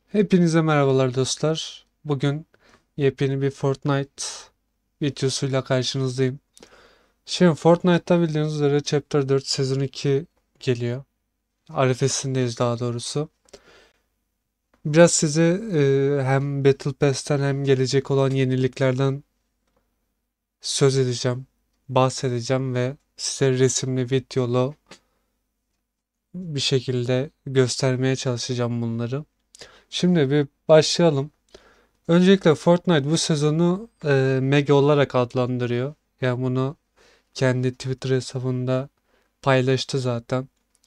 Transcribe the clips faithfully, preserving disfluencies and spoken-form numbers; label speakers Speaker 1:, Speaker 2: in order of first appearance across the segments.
Speaker 1: Hepinize merhabalar dostlar. Bugün yepyeni bir Fortnite videosuyla karşınızdayım. Şimdi Fortnite'ta bildiğiniz üzere Chapter dört Sezon iki geliyor. Arifesindeyiz daha doğrusu. Biraz size e, hem Battle Pass'ten hem gelecek olan yeniliklerden söz edeceğim, bahsedeceğim ve size resimli, videolu bir şekilde göstermeye çalışacağım bunları. Şimdi bir başlayalım. Öncelikle Fortnite bu sezonu e, Mega olarak adlandırıyor. Yani bunu kendi Twitter hesabında paylaştı zaten.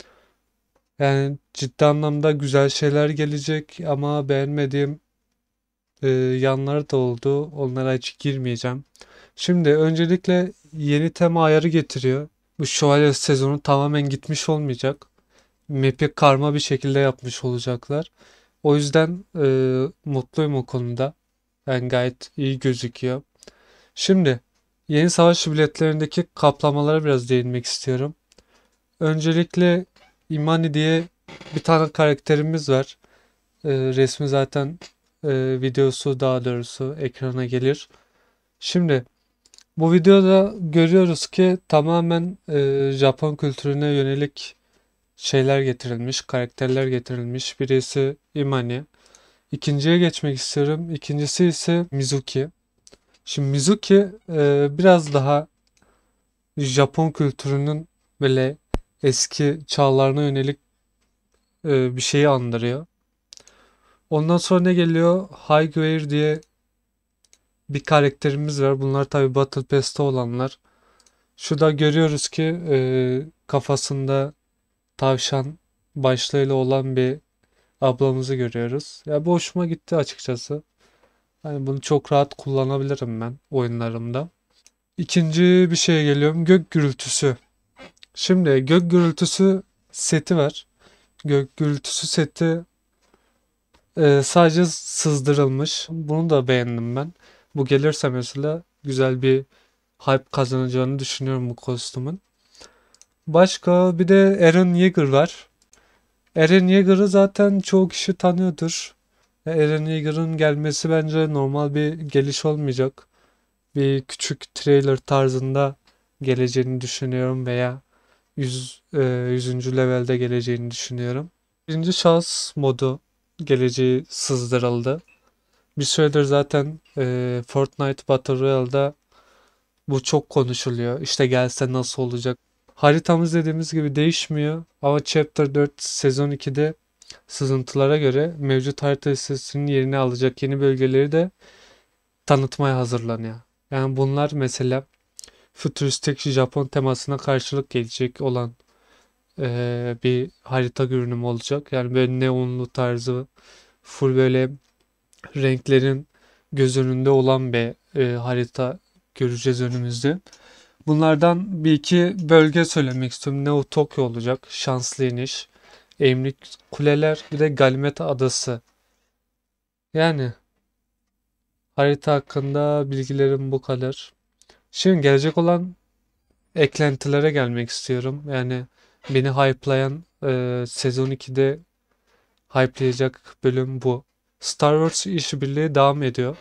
Speaker 1: Yani ciddi anlamda güzel şeyler gelecek ama beğenmediğim e, yanları da oldu. Onlara hiç girmeyeceğim. Şimdi öncelikle yeni tema ayarı getiriyor. Bu şövalye sezonu tamamen gitmiş olmayacak. Map'i karma bir şekilde yapmış olacaklar. O yüzden e, mutluyum o konuda. Yani gayet iyi gözüküyor. Şimdi yeni savaş biletlerindeki kaplamalara biraz değinmek istiyorum. Öncelikle Imani diye bir tane karakterimiz var. Ee, resmi zaten e, videosu daha doğrusu ekrana gelir. Şimdi bu videoda görüyoruz ki tamamen e, Japon kültürüne yönelik şeyler getirilmiş, karakterler getirilmiş. Birisi Imani. İkinciye geçmek istiyorum. İkincisi ise Mizuki. Şimdi Mizuki e, biraz daha Japon kültürünün böyle eski çağlarına yönelik e, bir şeyi andırıyor. Ondan sonra ne geliyor? Highwire diye bir karakterimiz var. Bunlar tabi Battle Pass'te olanlar. Şurada görüyoruz ki e, kafasında tavşan başlığıyla olan bir ablamızı görüyoruz. Ya bu hoşuma gitti açıkçası. Hani bunu çok rahat kullanabilirim ben oyunlarımda. İkinci bir şeye geliyorum. Gök gürültüsü. Şimdi gök gürültüsü seti var. Gök gürültüsü seti e, sadece sızdırılmış. Bunu da beğendim ben. Bu gelirse mesela güzel bir hype kazanacağını düşünüyorum bu kostümün. Başka bir de Eren Yeager var. Eren Yeager'ı zaten çoğu kişi tanıyordur. E, Eren Yeager'ın gelmesi bence normal bir geliş olmayacak. Bir küçük trailer tarzında geleceğini düşünüyorum veya yüz, e, yüzüncü levelde geleceğini düşünüyorum. Birinci şahıs modu geleceği sızdırıldı. Bir süredir zaten e, Fortnite Battle Royale'da bu çok konuşuluyor. İşte gelse nasıl olacak? Haritamız dediğimiz gibi değişmiyor. Ama Chapter dört Sezon ikide sızıntılara göre mevcut harita listesinin yerini alacak yeni bölgeleri de tanıtmaya hazırlanıyor. Yani bunlar mesela fütüristik Japon temasına karşılık gelecek olan e, bir harita görünümü olacak. Yani böyle neonlu tarzı full böyle renklerin göz önünde olan bir e, harita göreceğiz önümüzde. Bunlardan bir iki bölge söylemek istiyorum. Neo Tokyo olacak. Şanslı iniş. Eğimli kuleler. Bir de Galimeta Adası. Yani harita hakkında bilgilerim bu kadar. Şimdi gelecek olan eklentilere gelmek istiyorum. Yani beni hype'layan e, sezon ikide hype'layacak bölüm bu. Star Wars işbirliği devam ediyor.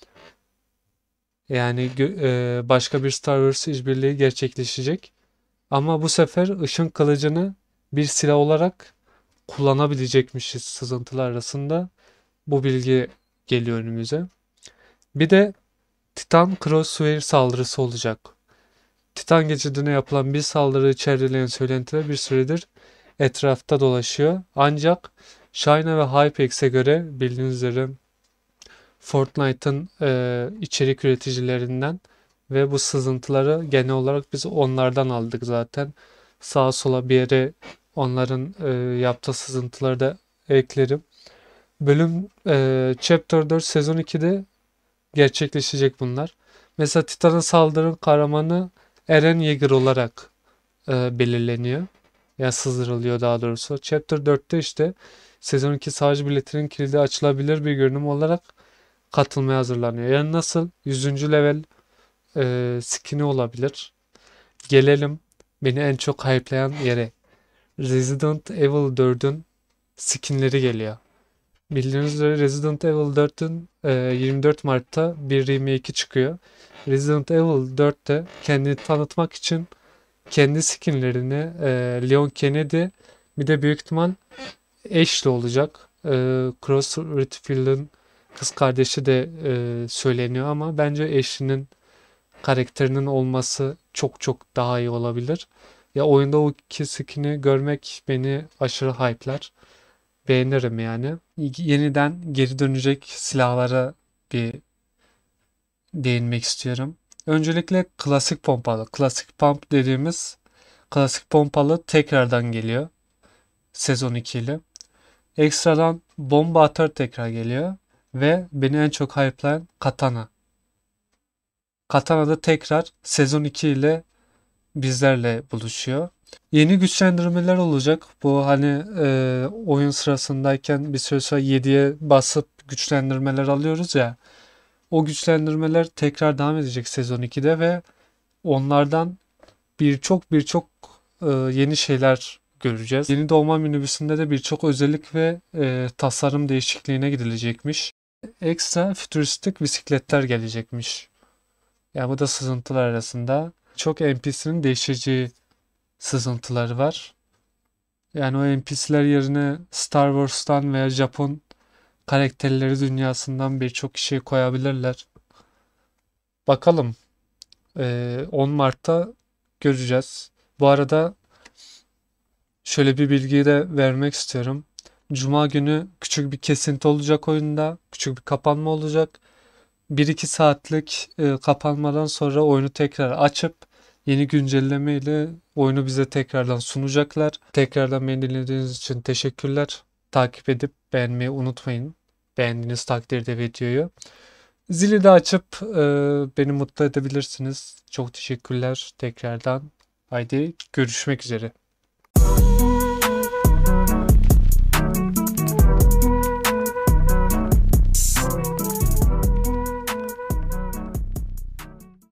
Speaker 1: Yani gö- e, başka bir Star Wars işbirliği gerçekleşecek. Ama bu sefer ışın kılıcını bir silah olarak kullanabilecekmişiz sızıntılar arasında. Bu bilgi geliyor önümüze. Bir de Titan Crossfire saldırısı olacak. Titan geçidine yapılan bir saldırı içerleyen söylentiler bir süredir etrafta dolaşıyor. Ancak Shine ve Hypex'e göre bildiğiniz üzere Fortnite'ın e, içerik üreticilerinden ve bu sızıntıları genel olarak biz onlardan aldık zaten. Sağa sola bir yere onların e, yaptığı sızıntıları da eklerim. Bölüm e, Chapter dört Sezon ikide gerçekleşecek bunlar. Mesela Titan'a saldırın kahramanı Eren Yeager olarak e, belirleniyor. Ya sızdırılıyor daha doğrusu. Chapter dörtte işte sezon iki savaş biletinin kilidi açılabilir bir görünüm olarak katılmaya hazırlanıyor. Yani nasıl yüzüncü level e, skin'i olabilir. Gelelim beni en çok hype'layan yere. Resident Evil dördün skinleri geliyor. Bildiğiniz üzere Resident Evil dört'ün e, yirmi dört Mart'ta bir remake'i çıkıyor. Resident Evil dört'te kendini tanıtmak için kendi skinlerini e, Leon Kennedy, bir de büyük ihtimal Ashley olacak. E, Cross Redfield'ın kız kardeşi de e, söyleniyor ama bence Ashley'nin karakterinin olması çok çok daha iyi olabilir. Ya oyunda o iki skin'i görmek beni aşırı hype'lar. Beğenirim yani. Yeniden geri dönecek silahlara bir değinmek istiyorum. Öncelikle klasik pompalı. Klasik pump dediğimiz klasik pompalı tekrardan geliyor. Sezon iki ile. Ekstradan bomba atar tekrar geliyor. Ve beni en çok hype'layan Katana. Katana da tekrar sezon iki ile bizlerle buluşuyor. Yeni güçlendirmeler olacak. Bu hani e, oyun sırasındayken bir süre sonra yediye basıp güçlendirmeler alıyoruz ya. O güçlendirmeler tekrar devam edecek sezon ikide ve onlardan birçok birçok e, yeni şeyler göreceğiz. Yeni doğma minibüsünde de birçok özellik ve e, tasarım değişikliğine gidilecekmiş. Ekstra fütüristik bisikletler gelecekmiş. Yani bu da sızıntılar arasında. Çok N P C'nin değişeceği sızıntıları var. Yani o N P C'ler yerine Star Wars'tan veya Japon karakterleri dünyasından birçok kişiyi koyabilirler. Bakalım. Ee, on Mart'ta göreceğiz. Bu arada şöyle bir bilgiyi de vermek istiyorum. Cuma günü küçük bir kesinti olacak oyunda. Küçük bir kapanma olacak. bir iki saatlik e, kapanmadan sonra oyunu tekrar açıp yeni güncelleme ile oyunu bize tekrardan sunacaklar. Tekrardan beni dinlediğiniz için teşekkürler. Takip edip beğenmeyi unutmayın. Beğendiğiniz takdirde videoyu. Zili de açıp e, beni mutlu edebilirsiniz. Çok teşekkürler tekrardan. Haydi görüşmek üzere.